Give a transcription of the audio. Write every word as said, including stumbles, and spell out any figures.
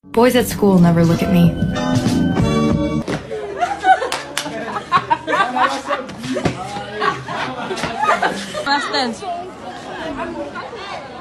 Boys at school never look at me. Last dance.